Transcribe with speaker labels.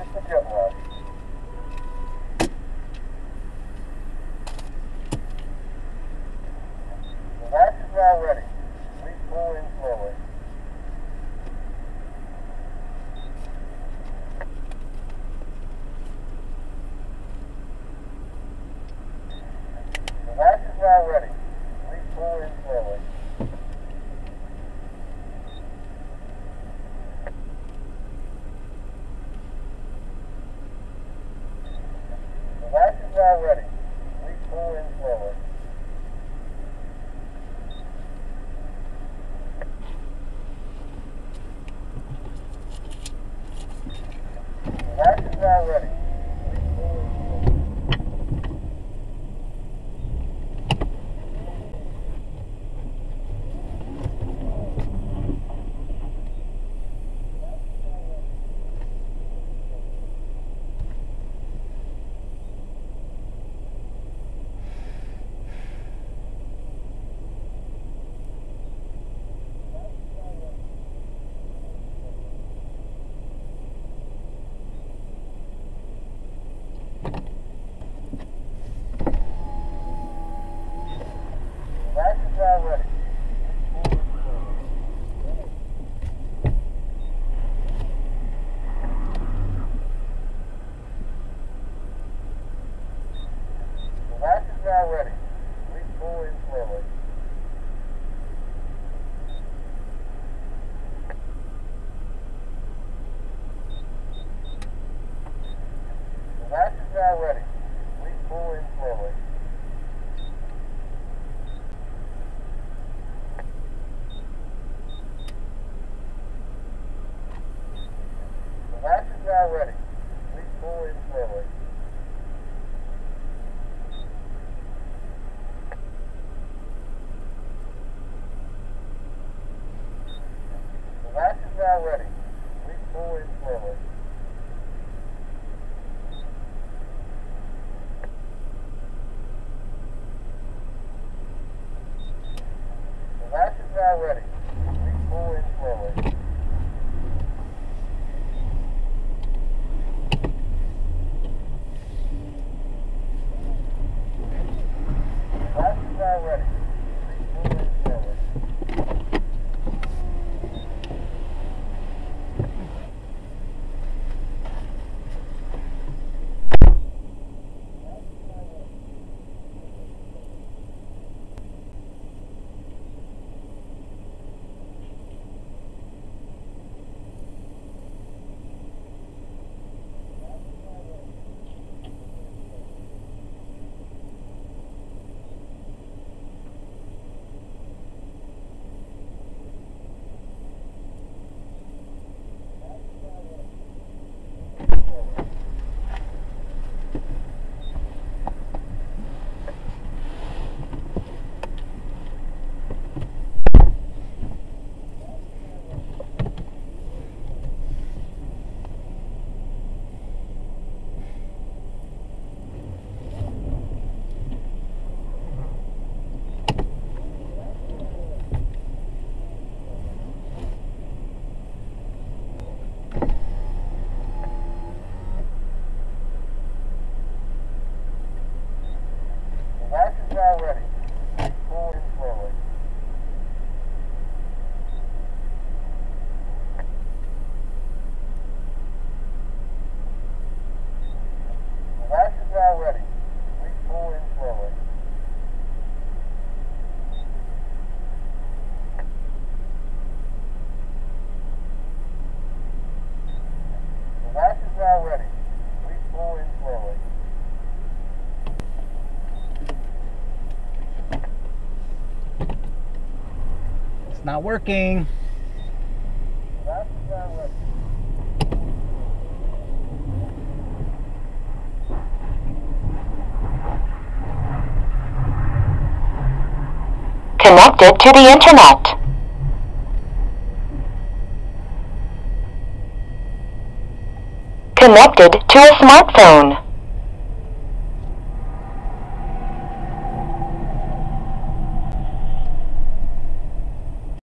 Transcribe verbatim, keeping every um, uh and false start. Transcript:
Speaker 1: the jet wash. The wash is now ready. Please pull in slowly. The wash is now ready. Please pull in slowly. The wash is now ready. Please pull in slowly. The wash is now ready. Please pull in slowly. The wash is now ready. Please pull in slowly. The wash is now ready. Please pull in slowly. The wash is now ready. Please pull in slowly. The wash is now ready. Please pull in slowly. The wash is now ready. Please pull in slowly. The wash is now ready. Please pull in slowly. The wash is now ready. Please pull in slowly. The wash is now ready. Please pull in slowly. The wash is now ready. Please pull in slowly. The wash is now ready. Please pull in slowly.
Speaker 2: It's not working.
Speaker 1: The wash is now ready.
Speaker 3: Connected to the internet. Connected to a smartphone.